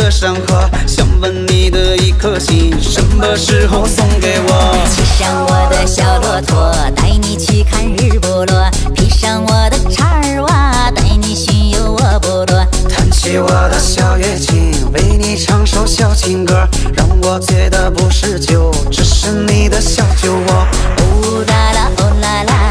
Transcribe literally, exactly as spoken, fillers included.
的山河，想问你的一颗心，什么时候送给我？ 骑上我的小骆驼，带你去看日不落；披上我的叉儿袜，带你巡游我部落。 弹起我的小乐琴，为你唱首小情歌，让我醉的不是酒，只是你的小酒窝。 舞蹈